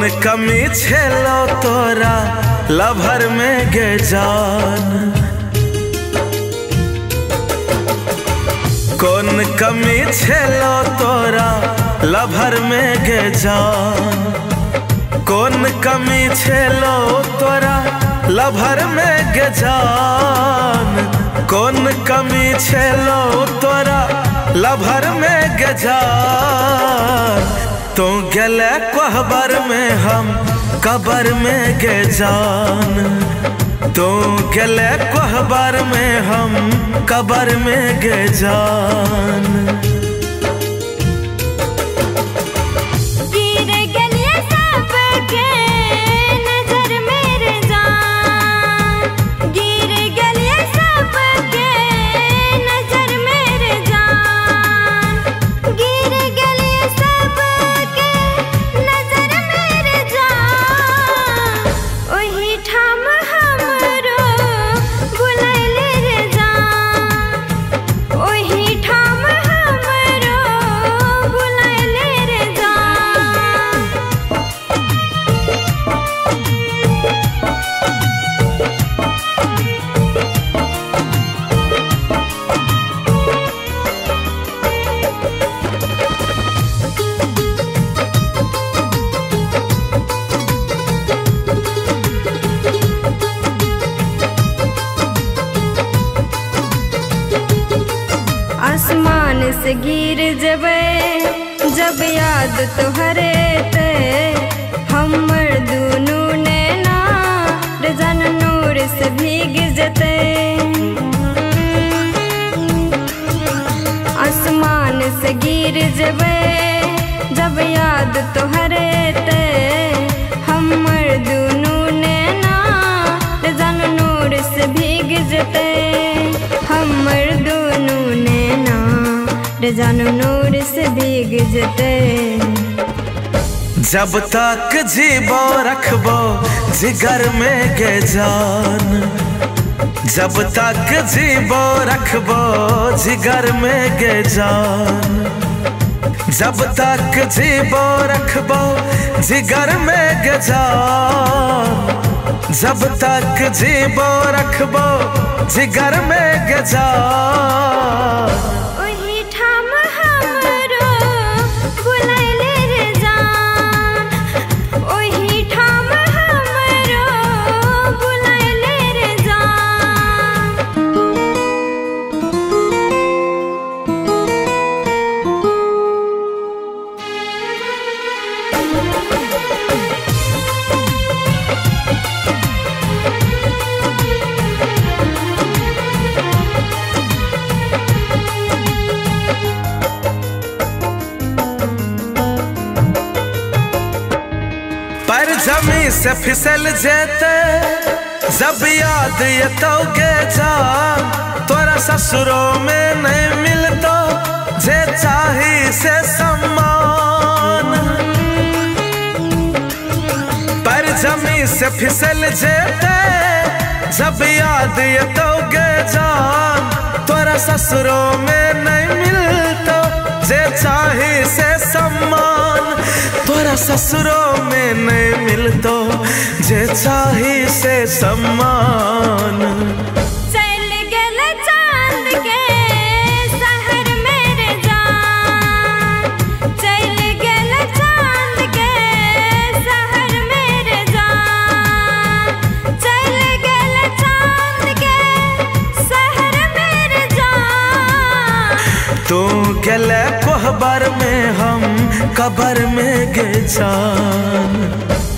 कौन कमी छेलो तोरा लभर में गे जान, कौन कमी छेलो तोरा लभर में गे जान, कौन कमी छेलो तोरा लभर में गे जान, कौन कमी छेलो तोरा लभर में गे जान। तू गले कोहबर में हम कबर में गे जान, तू गले कोहबर में हम कबर में गे जान। आसमान से गिर जबे जब याद तोहरे ते, हमर दुनू नैना रजन नूर से भीग जते। आसमान से गिर जबे जब याद तोहरे ते, हमर दुनू नैना रजन नूर से भीग जते। हमर दुनू नैना रजानो नूर से भीग जते। जब तक जीबो रखबो जिगर में गे जान, जब तक जीबो रखबो जिगर में गे जान, जब तक जीबो रखबो जिगर में गे जान, जब तक जीबो रखबो जिगर में गे जान। पर जमी से फिसल जेते जब याद ये तो गे जान, तोरा ससुरों में नहीं मिलतो जे चाही से सम्मान। पर जमी से फिसल जेते जब याद ये तो गे जान, तोरा ससुरों में नहीं मिलतो जे चाही से सम्मान। तोरा ससुरों में नहीं मिलतो जे चाही से सम्मान। चल गल चांद के शहर मेरे जान, चल गल चांद के शहर मेरे जान, चल गल चांद के शहर मेरे जान। तू गले कोहबर में हम कबर में गे जान।